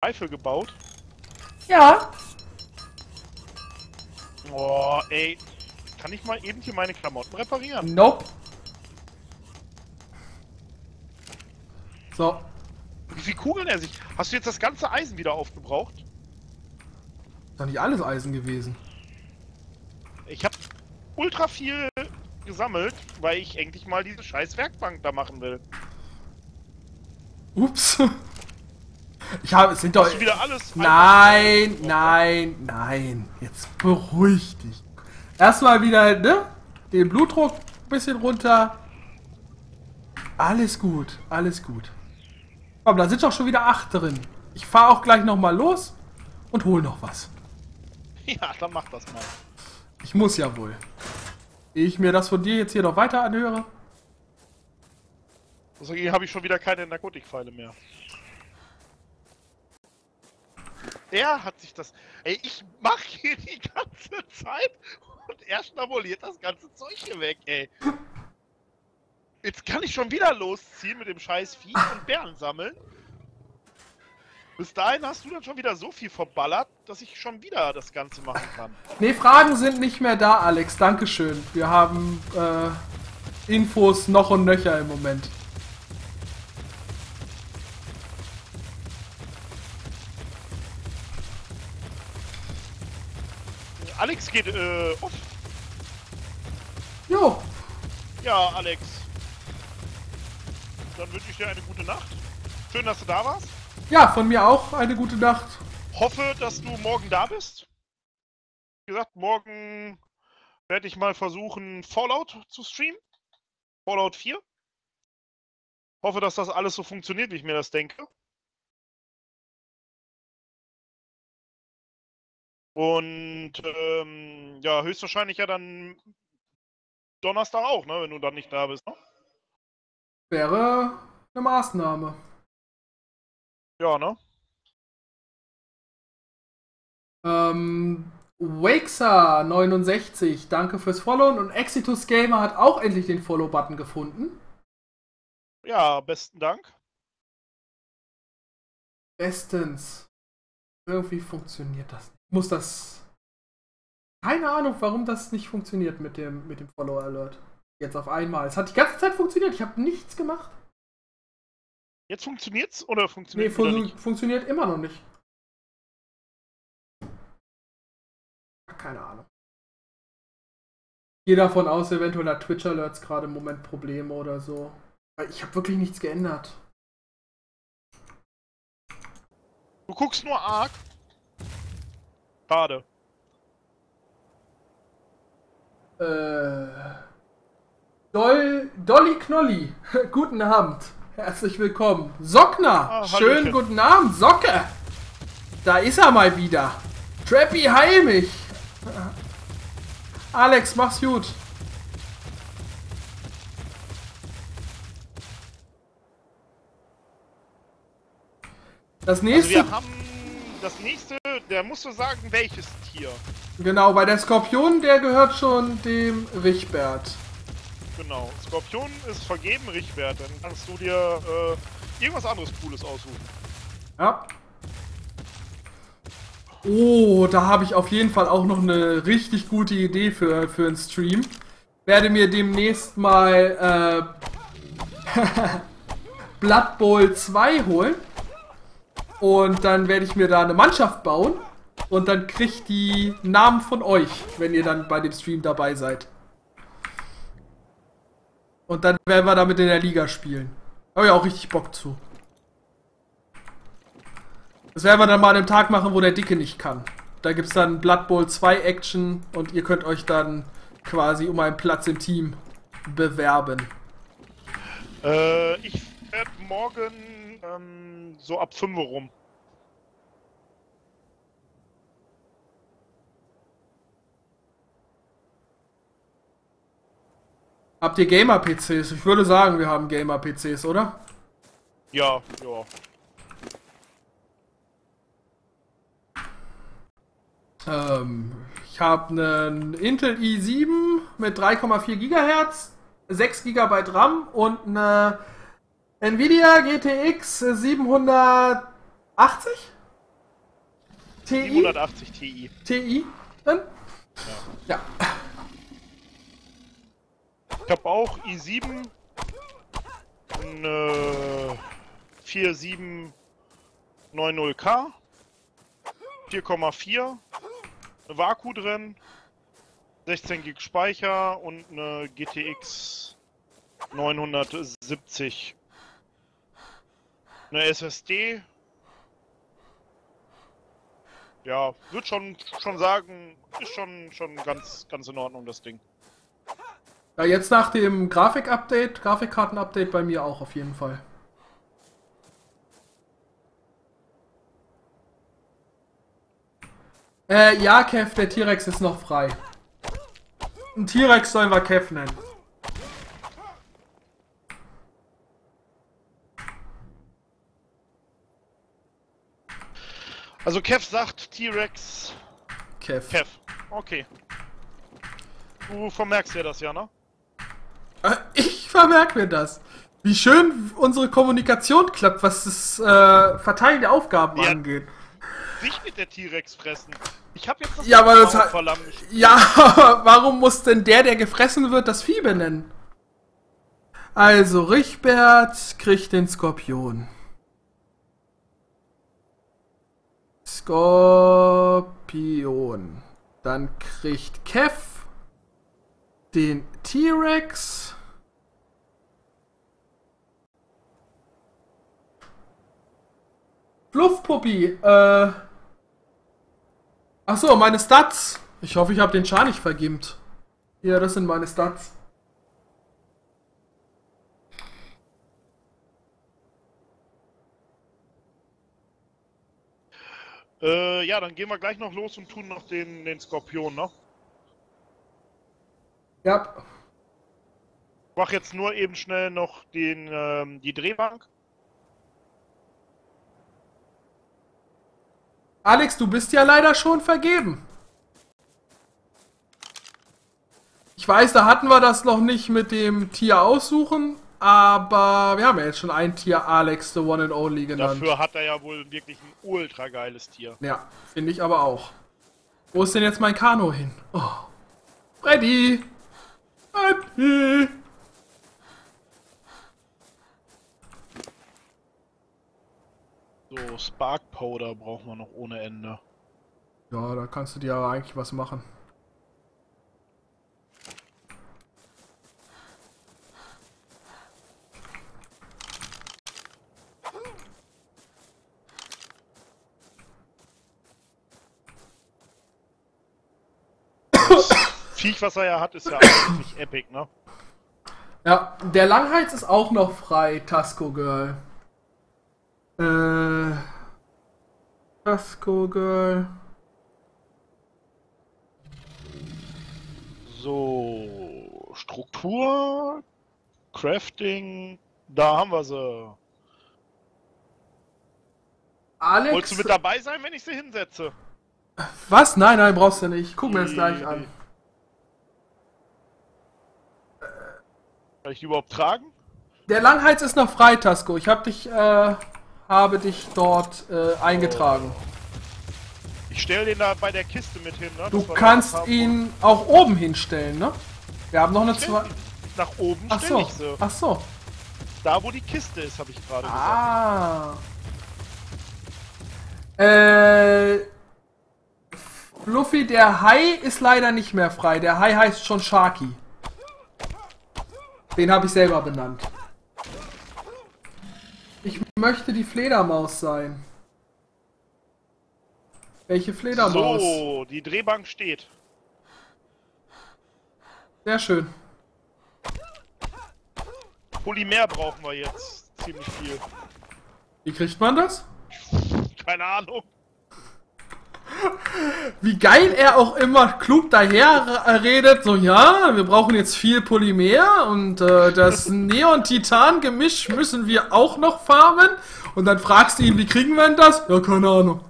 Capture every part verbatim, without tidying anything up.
Eifel gebaut? Ja. Oh, ey. Kann ich mal eben hier meine Klamotten reparieren? Nope. So. Wie viel Kugeln er sich... Hast du jetzt das ganze Eisen wieder aufgebraucht? Ist doch nicht alles Eisen gewesen. Ich habe ultra viel gesammelt, weil ich endlich mal diese scheiß Werkbank da machen will. Ups. Ich habe... Es sind doch... Hast du wieder alles... Nein, nein, nein. Jetzt beruhig dich. Erstmal wieder, ne? Den Blutdruck ein bisschen runter. Alles gut, alles gut. Aber da sind doch schon wieder acht drin. Ich fahre auch gleich nochmal los und hol noch was. Ja, dann mach das mal. Ich muss ja wohl. Ehe ich mir das von dir jetzt hier noch weiter anhöre. Also hier habe ich schon wieder keine Narkotikpfeile mehr. Er hat sich das... Ey, ich mach hier die ganze Zeit und er schnabuliert das ganze Zeug hier weg, ey. Jetzt kann ich schon wieder losziehen mit dem scheiß Vieh und Bären sammeln. Bis dahin hast du dann schon wieder so viel verballert, dass ich schon wieder das Ganze machen kann. Ne, Fragen sind nicht mehr da, Alex. Dankeschön. Wir haben äh, Infos noch und nöcher im Moment. Alex geht äh, off. Jo. Ja, Alex. Dann wünsche ich dir eine gute Nacht. Schön, dass du da warst. Ja, von mir auch eine gute Nacht. Hoffe, dass du morgen da bist. Wie gesagt, morgen werde ich mal versuchen, Fallout zu streamen. Fallout vier. Hoffe, dass das alles so funktioniert, wie ich mir das denke. Und ähm, ja, höchstwahrscheinlich ja dann Donnerstag auch, ne, wenn du dann nicht da bist. Ne? Wäre eine Maßnahme. Ja, ne? Ähm, Wakesa neunundsechzig, danke fürs Followen. Und Exitus Gamer hat auch endlich den Follow-Button gefunden. Ja, besten Dank. Bestens. Irgendwie funktioniert das nicht. Ich muss das... Keine Ahnung, warum das nicht funktioniert mit dem, mit dem Follow-Alert. Jetzt auf einmal. Es hat die ganze Zeit funktioniert. Ich habe nichts gemacht. Jetzt funktioniert's oder Nee, funktioniert fun wieder nicht? funktioniert immer noch nicht. Keine Ahnung. Ich gehe davon aus, eventuell hat Twitch Alerts gerade im Moment Probleme oder so. Weil ich habe wirklich nichts geändert. Du guckst nur arg. Schade. Äh. Doll, Dolly Knolli. Guten Abend. Herzlich willkommen. Sockner. Ah, Schönen Hallöchen. guten Abend, Socke. Da ist er mal wieder. Trappy, heil mich. Alex, mach's gut. Das Also nächste... wir haben das nächste, der musst du sagen, welches Tier. Genau, weil der Skorpion, der gehört schon dem Richbert. Genau. Skorpion ist vergeben, Richtwert. Dann kannst du dir äh, irgendwas anderes Cooles aussuchen. Ja. Oh, da habe ich auf jeden Fall auch noch eine richtig gute Idee für, für einen Stream. Werde mir demnächst mal äh, Blood Bowl zwei holen. Und dann werde ich mir da eine Mannschaft bauen. Und dann kriegt die Namen von euch, wenn ihr dann bei dem Stream dabei seid. Und dann werden wir damit in der Liga spielen. Habe ich auch richtig Bock zu. Das werden wir dann mal an einem Tag machen, wo der Dicke nicht kann. Da gibt es dann Blood Bowl zwei Action und ihr könnt euch dann quasi um einen Platz im Team bewerben. Äh, ich werde morgen ähm, so ab fünf Uhr rum. Habt ihr Gamer-P Cs? Ich würde sagen, wir haben Gamer-P Cs, oder? Ja, ja. Ähm, ich habe einen Intel i sieben mit drei Komma vier Gigahertz, sechs Gigabyte RAM und eine Nvidia G T X siebenhundertachtzig? Ti? siebenhundertachtzig Ti. Ti? Dann? Ja. Ja. Ich habe auch i sieben, eine vier sieben neun null K, vier Komma vier, eine Vaku drin, sechzehn Gig Speicher und eine G T X neunhundertsiebzig. Eine S S D. Ja, würde schon schon sagen, ist schon schon ganz ganz in Ordnung das Ding. Ja, jetzt nach dem Grafik-Update, Grafikkarten-Update bei mir auch auf jeden Fall. Äh, ja, Kev, der T-Rex ist noch frei. Ein T-Rex sollen wir Kev nennen. Also Kev sagt T-Rex. Kev. Kev. Okay. Du vermerkst dir das ja, ne? Äh, ich vermerke mir das. Wie schön unsere Kommunikation klappt, was das äh, Verteilen der Aufgaben Ja. angeht. Sich mit der T-Rex fressen. Ich habe jetzt das Ja, aber das hat- Verlangen. Ja, aber warum muss denn der, der gefressen wird, das Vieh benennen? Also, Richbert kriegt den Skorpion. Skorpion. Dann kriegt Kev den T-Rex. Fluffpuppi, äh... Achso, meine Stats. Ich hoffe, ich habe den Char nicht vergimmt. Ja, das sind meine Stats. Äh, ja, dann gehen wir gleich noch los und tun noch den, den Skorpion, ne? Ja. Ich mach jetzt nur eben schnell noch den, ähm, die Drehbank. Alex, du bist ja leider schon vergeben. Ich weiß, da hatten wir das noch nicht mit dem Tier aussuchen, aber wir haben ja jetzt schon ein Tier Alex, the one and only genannt. Dafür hat er ja wohl wirklich ein ultra geiles Tier. Ja, finde ich aber auch. Wo ist denn jetzt mein Kano hin? Oh. Freddy! Freddy! So, Spark Powder brauchen wir noch ohne Ende. Ja, da kannst du dir aber eigentlich was machen. Viech, was er ja hat, ist ja eigentlich epic, ne? Ja, der Langhals ist auch noch frei, Tasco Girl. Äh. Tasco Girl. So, Struktur, Crafting, da haben wir sie. Alex. Wolltest du mit dabei sein, wenn ich sie hinsetze? Was? Nein, nein, brauchst du nicht. Guck mir das gleich an. Kann ich die überhaupt tragen? Der Langhals ist noch frei, Tasco. Ich hab dich, äh, habe dich dort äh, eingetragen. Ich stelle den da bei der Kiste mit hin, ne? Du dass wir kannst da was haben, ihn auch oben hinstellen, ne? Wir haben noch eine wo- zwei. Nach oben Ach stelle so, ich sie. ach so. Da, wo die Kiste ist, habe ich gerade gesagt. Ah. Äh. Fluffy, der Hai ist leider nicht mehr frei. Der Hai heißt schon Sharky. Den habe ich selber benannt. Ich möchte die Fledermaus sein. Welche Fledermaus? So, die Drehbank steht. Sehr schön. Polymer brauchen wir jetzt ziemlich viel. Wie kriegt man das? Keine Ahnung. Wie geil er auch immer klug daher r- redet, so ja, wir brauchen jetzt viel Polymer und äh, das Neon-Titan-Gemisch müssen wir auch noch farmen. Und dann fragst du ihn, wie kriegen wir denn das? Ja, keine Ahnung.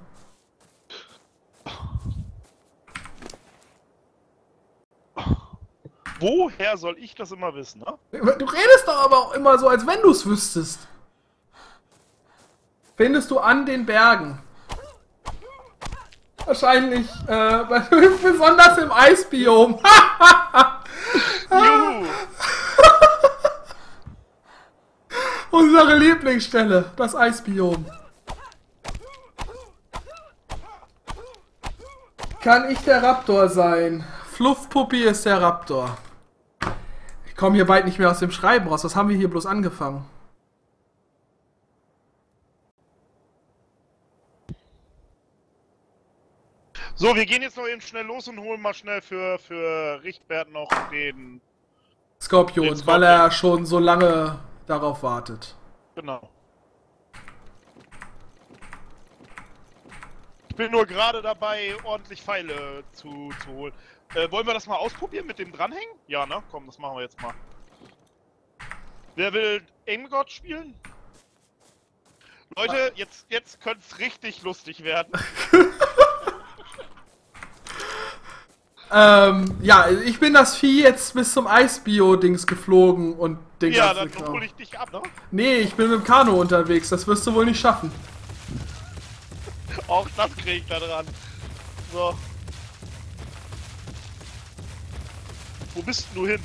Woher soll ich das immer wissen, ne? Du redest doch aber auch immer so, als wenn du es wüsstest. Findest du an den Bergen. Wahrscheinlich, äh, besonders im Eisbiom. Juhu! Unsere Lieblingsstelle, das Eisbiom. Kann ich der Raptor sein? Fluffpuppi ist der Raptor. Ich komme hier bald nicht mehr aus dem Schreiben raus. Was haben wir hier bloß angefangen? So, wir gehen jetzt noch eben schnell los und holen mal schnell für, für Richtbert noch den... Skorpion, den Skorpion, weil er schon so lange darauf wartet. Genau. Ich bin nur gerade dabei, ordentlich Pfeile zu, zu holen. Äh, wollen wir das mal ausprobieren mit dem dranhängen? Ja, ne? Komm, das machen wir jetzt mal. Wer will Aimgod spielen? Leute, jetzt, jetzt könnte es richtig lustig werden. ähm, ja, ich bin das Vieh jetzt bis zum Eisbio-Dings geflogen und den Ja, ganzen dann Kram. hole ich dich ab, ne? Nee, ich bin mit dem Kanu unterwegs. Das wirst du wohl nicht schaffen. Auch das krieg ich da dran. So. Wo bist denn du hin?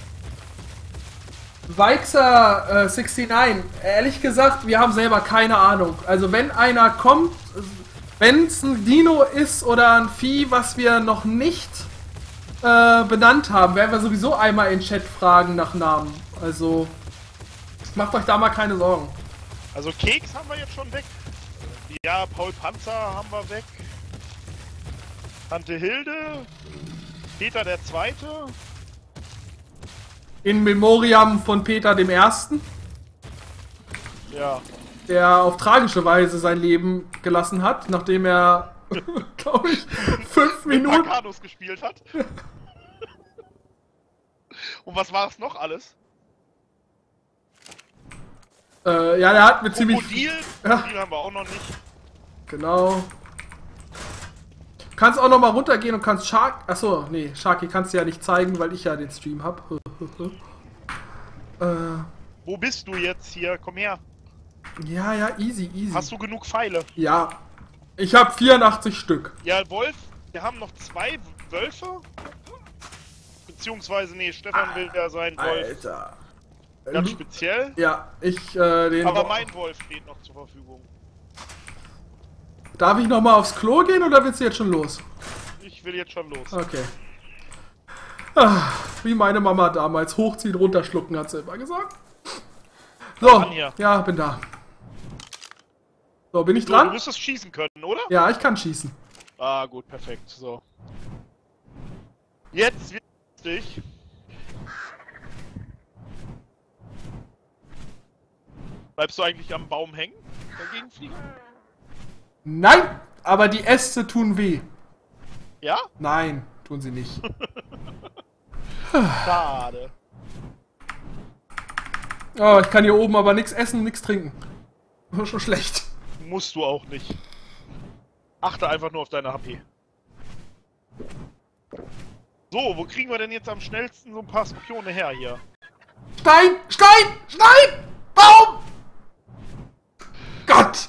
Weixer äh, neunundsechzig, ehrlich gesagt, wir haben selber keine Ahnung. Also wenn einer kommt, wenn es ein Dino ist oder ein Vieh, was wir noch nicht äh, benannt haben, werden wir sowieso einmal in Chat fragen nach Namen. Also macht euch da mal keine Sorgen. Also Keks haben wir jetzt schon weg. Ja, Paul Panzer haben wir weg. Tante Hilde. Peter der Zweite. In Memoriam von Peter dem Ersten, Ja. der auf tragische Weise sein Leben gelassen hat, nachdem er, glaube ich, fünf Mit Minuten... Pakanos gespielt hat. Und was war es noch alles? Äh, ja, der hat mir ziemlich... Krokodil. Ja. Krokodil haben wir auch noch nicht. Genau. Kannst auch noch mal runtergehen und kannst Shark... Achso, nee, Sharky kannst du ja nicht zeigen, weil ich ja den Stream hab. äh, Wo bist du jetzt hier? Komm her. ja, ja, easy, easy. Hast du genug Pfeile? Ja. Ich hab vierundachtzig Stück. Ja, Wolf, wir haben noch zwei Wölfe. Beziehungsweise, nee, Stefan will ja sein Wolf. Alter. Ganz speziell. Ja, ich, äh, den... Aber mein Wolf steht noch zur Verfügung. Darf ich noch mal aufs Klo gehen oder willst du jetzt schon los? Ich will jetzt schon los. Okay. Ah, wie meine Mama damals. Hochziehen, runterschlucken, hat sie immer gesagt. So, Komm hier. ja, bin da. So, bin ich So, du dran? müsstest schießen können, oder? Ja, ich kann schießen. Ah, gut, perfekt. So. Jetzt wird's lustig. Bleibst du eigentlich am Baum hängen? Dagegen fliegen? Nein, aber die Äste tun weh. Ja? Nein, tun sie nicht. Schade. Oh, ich kann hier oben aber nichts essen, nichts trinken. Das ist schon schlecht. Musst du auch nicht. Achte einfach nur auf deine H P. So, wo kriegen wir denn jetzt am schnellsten so ein paar Skorpione her hier? Stein! Stein! Stein! Baum! Gott!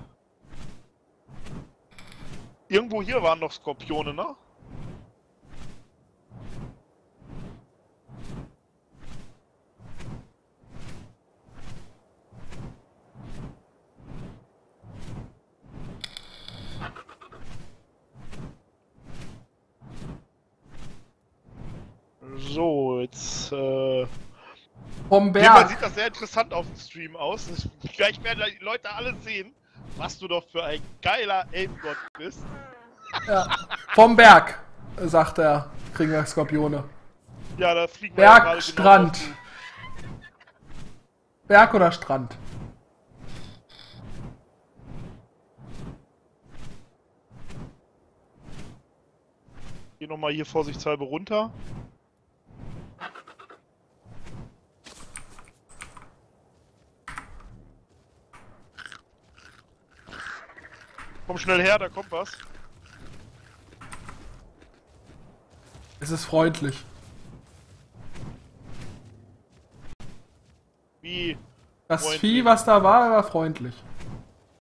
Irgendwo hier waren noch Skorpione, ne? So, jetzt, äh... Vom Jedenfalls Berg. sieht das sehr interessant auf dem Stream aus. Gleich werden die Leute alle sehen, was du doch für ein geiler Aimgott bist. Ja. Vom Berg, sagt er, kriegen wir Skorpione. Ja, da fliegen wir ja Berg, gerade genau Strand. drauf Berg oder Strand? zu. Geh nochmal hier vorsichtshalber runter. Komm schnell her, da kommt was. Es ist freundlich. Wie? Das Freundlich. Vieh, was da war, war freundlich.